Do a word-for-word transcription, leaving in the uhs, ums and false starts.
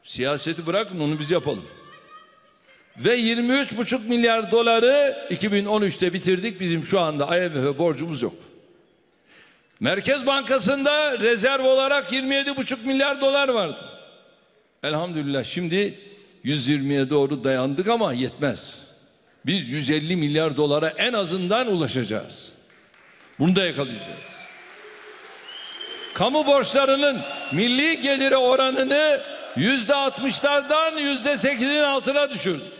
Siyaseti bırakın, onu biz yapalım. Ve yirmi üç buçuk milyar doları iki bin on üçte bitirdik. Bizim şu anda I M F'e borcumuz yok. Merkez Bankası'nda rezerv olarak yirmi yedi buçuk milyar dolar vardı. Elhamdülillah şimdi yüz yirmiye doğru dayandık ama yetmez. Biz yüz elli milyar dolara en azından ulaşacağız. Bunu da yakalayacağız. Kamu borçlarının milli geliri oranını yüzde altmışlardan yüzde sekizin altına düşürdük.